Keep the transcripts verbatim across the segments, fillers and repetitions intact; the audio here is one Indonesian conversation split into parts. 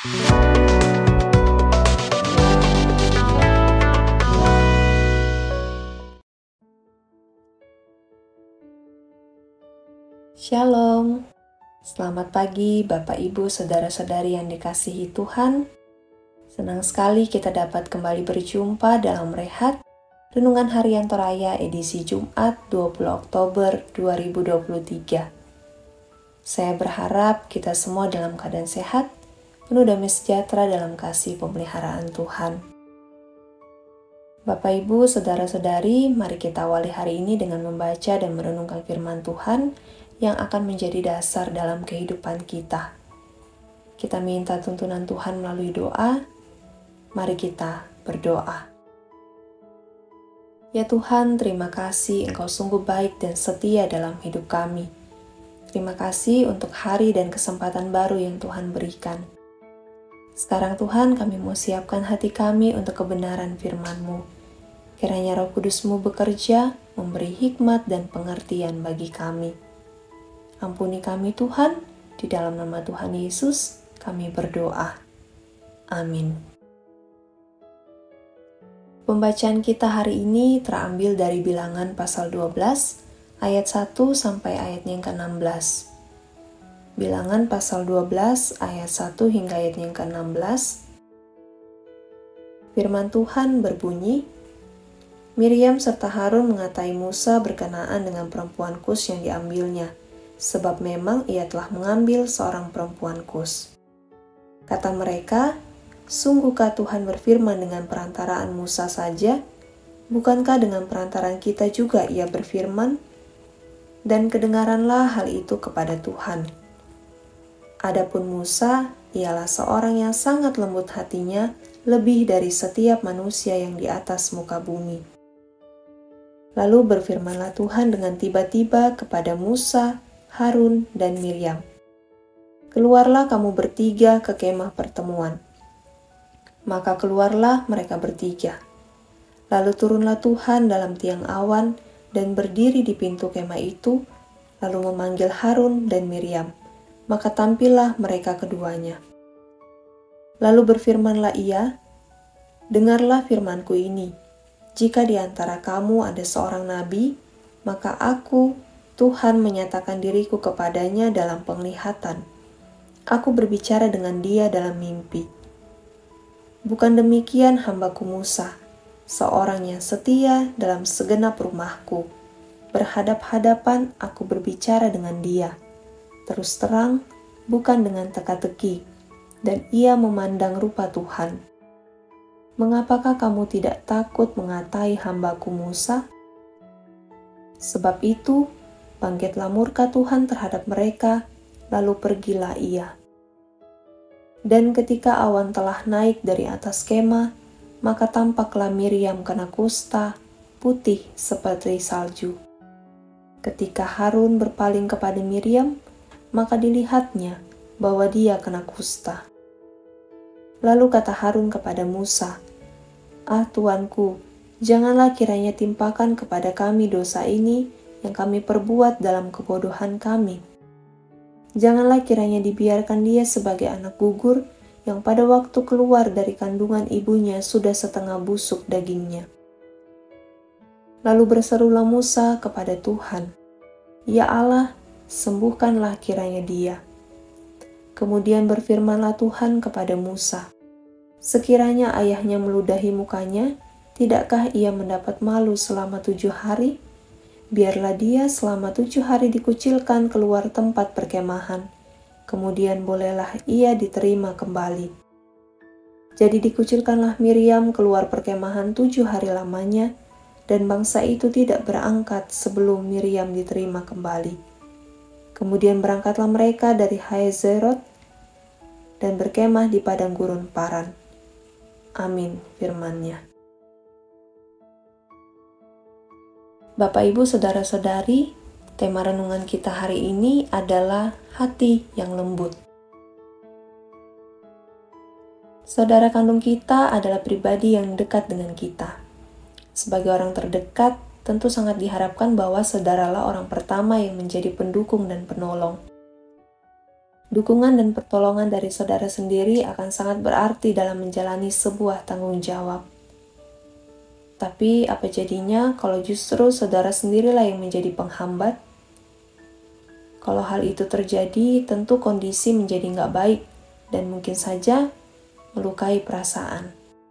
Shalom, selamat pagi Bapak Ibu Saudara-saudari yang dikasihi Tuhan. Senang sekali kita dapat kembali berjumpa dalam Rehat Renungan Harian Toraya edisi Jumat dua puluh Oktober dua ribu dua puluh tiga. Saya berharap kita semua dalam keadaan sehat, penuh damai sejahtera dalam kasih pemeliharaan Tuhan. Bapak Ibu Saudara-saudari, mari kita awali hari ini dengan membaca dan merenungkan firman Tuhan yang akan menjadi dasar dalam kehidupan kita. Kita minta tuntunan Tuhan melalui doa. Mari kita berdoa. Ya Tuhan, terima kasih Engkau sungguh baik dan setia dalam hidup kami. Terima kasih untuk hari dan kesempatan baru yang Tuhan berikan. Sekarang Tuhan, kami mau siapkan hati kami untuk kebenaran firman-Mu. Kiranya Roh Kudus-Mu bekerja, memberi hikmat dan pengertian bagi kami. Ampuni kami Tuhan, di dalam nama Tuhan Yesus kami berdoa. Amin. Pembacaan kita hari ini terambil dari Bilangan pasal dua belas, ayat satu sampai ayatnya yang ke enam belas. Bilangan pasal dua belas, ayat satu hingga ayatnya yang ke enam belas. Firman Tuhan berbunyi, Miriam serta Harun mengatai Musa berkenaan dengan perempuan Kus yang diambilnya, sebab memang ia telah mengambil seorang perempuan Kus. Kata mereka, sungguhkah Tuhan berfirman dengan perantaraan Musa saja? Bukankah dengan perantaraan kita juga ia berfirman? Dan kedengaranlah hal itu kepada Tuhan. Adapun Musa, ialah seorang yang sangat lembut hatinya, lebih dari setiap manusia yang di atas muka bumi. Lalu berfirmanlah Tuhan dengan tiba-tiba kepada Musa, Harun, dan Miriam. Keluarlah kamu bertiga ke kemah pertemuan. Maka keluarlah mereka bertiga. Lalu turunlah Tuhan dalam tiang awan dan berdiri di pintu kemah itu, lalu memanggil Harun dan Miriam. Maka tampillah mereka keduanya. Lalu berfirmanlah ia, dengarlah firmanku ini. Jika di antara kamu ada seorang nabi, maka aku, Tuhan menyatakan diriku kepadanya dalam penglihatan. Aku berbicara dengan dia dalam mimpi. Bukan demikian hambaku Musa, seorang yang setia dalam segenap rumahku. Berhadap-hadapan aku berbicara dengan dia. Terus terang, bukan dengan teka-teki, dan ia memandang rupa Tuhan. Mengapakah kamu tidak takut mengatai hambaku Musa? Sebab itu, bangkitlah murka Tuhan terhadap mereka, lalu pergilah ia. Dan ketika awan telah naik dari atas kemah, maka tampaklah Miriam kena kusta, putih seperti salju. Ketika Harun berpaling kepada Miriam, maka dilihatnya bahwa dia kena kusta. Lalu kata Harun kepada Musa, Ah Tuanku, janganlah kiranya timpakan kepada kami dosa ini, yang kami perbuat dalam kebodohan kami. Janganlah kiranya dibiarkan dia sebagai anak gugur yang pada waktu keluar dari kandungan ibunya sudah setengah busuk dagingnya. Lalu berserulah Musa kepada Tuhan, Ya Allah, sembuhkanlah kiranya dia. Kemudian berfirmanlah Tuhan kepada Musa, Sekiranya ayahnya meludahi mukanya, tidakkah ia mendapat malu selama tujuh hari? Biarlah dia selama tujuh hari dikucilkan keluar tempat perkemahan, kemudian bolehlah ia diterima kembali. Jadi dikucilkanlah Miriam keluar perkemahan tujuh hari lamanya, dan bangsa itu tidak berangkat sebelum Miriam diterima kembali. Kemudian berangkatlah mereka dari Haezerot dan berkemah di padang gurun Paran. Amin firman-Nya. Bapak Ibu Saudara-saudari, tema renungan kita hari ini adalah hati yang lembut. Saudara kandung kita adalah pribadi yang dekat dengan kita. Sebagai orang terdekat, tentu sangat diharapkan bahwa saudaralah orang pertama yang menjadi pendukung dan penolong. Dukungan dan pertolongan dari saudara sendiri akan sangat berarti dalam menjalani sebuah tanggung jawab. Tapi apa jadinya kalau justru saudara sendirilah yang menjadi penghambat? Kalau hal itu terjadi, tentu kondisi menjadi nggak baik dan mungkin saja melukai perasaan.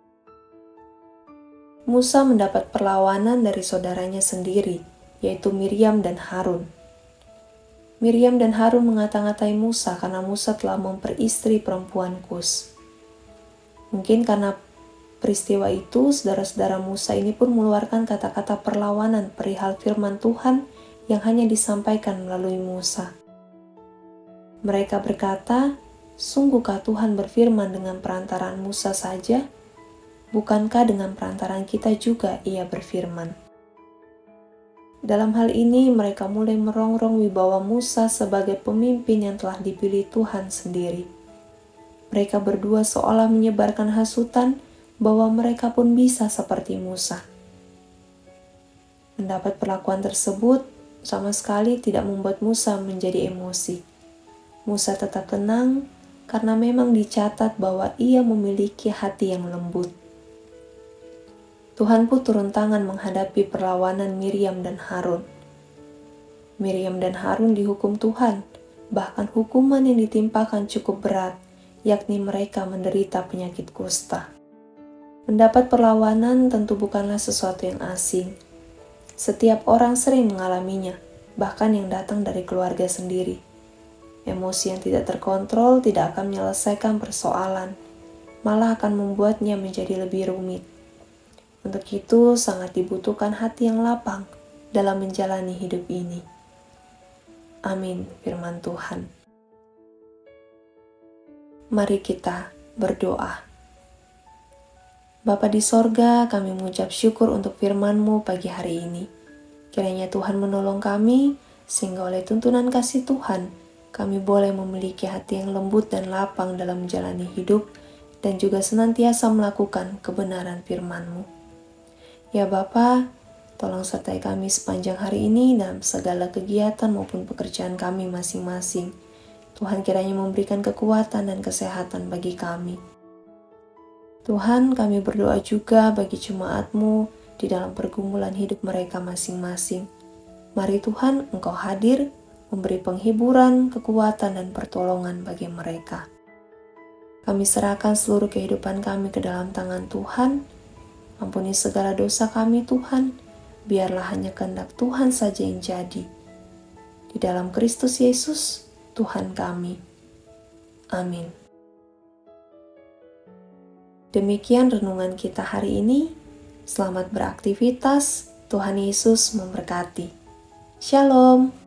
Musa mendapat perlawanan dari saudaranya sendiri, yaitu Miriam dan Harun. Miriam dan Harun mengata-ngatai Musa karena Musa telah memperistri perempuan Kus. Mungkin karena peristiwa itu, saudara-saudara Musa ini pun mengeluarkan kata-kata perlawanan perihal firman Tuhan yang hanya disampaikan melalui Musa. Mereka berkata, "Sungguhkah Tuhan berfirman dengan perantaraan Musa saja? Bukankah dengan perantaraan kita juga Ia berfirman?" Dalam hal ini, mereka mulai merongrong wibawa Musa sebagai pemimpin yang telah dipilih Tuhan sendiri. Mereka berdua seolah menyebarkan hasutan bahwa mereka pun bisa seperti Musa. Mendapat perlakuan tersebut sama sekali tidak membuat Musa menjadi emosi. Musa tetap tenang karena memang dicatat bahwa ia memiliki hati yang lembut. Tuhan pun turun tangan menghadapi perlawanan Miriam dan Harun. Miriam dan Harun dihukum Tuhan, bahkan hukuman yang ditimpakan cukup berat, yakni mereka menderita penyakit kusta. Mendapat perlawanan tentu bukanlah sesuatu yang asing. Setiap orang sering mengalaminya, bahkan yang datang dari keluarga sendiri. Emosi yang tidak terkontrol tidak akan menyelesaikan persoalan, malah akan membuatnya menjadi lebih rumit. Untuk itu, sangat dibutuhkan hati yang lapang dalam menjalani hidup ini. Amin, firman Tuhan. Mari kita berdoa. Bapa di sorga, kami mengucap syukur untuk firman-Mu pagi hari ini. Kiranya Tuhan menolong kami, sehingga oleh tuntunan kasih Tuhan, kami boleh memiliki hati yang lembut dan lapang dalam menjalani hidup, dan juga senantiasa melakukan kebenaran firman-Mu. Ya Bapa, tolong sertai kami sepanjang hari ini dalam segala kegiatan maupun pekerjaan kami masing-masing. Tuhan kiranya memberikan kekuatan dan kesehatan bagi kami. Tuhan, kami berdoa juga bagi jemaat-Mu di dalam pergumulan hidup mereka masing-masing. Mari Tuhan, Engkau hadir, memberi penghiburan, kekuatan, dan pertolongan bagi mereka. Kami serahkan seluruh kehidupan kami ke dalam tangan Tuhan. Ampuni segala dosa kami Tuhan, biarlah hanya kehendak Tuhan saja yang jadi. Di dalam Kristus Yesus, Tuhan kami. Amin. Demikian renungan kita hari ini. Selamat beraktivitas, Tuhan Yesus memberkati. Shalom.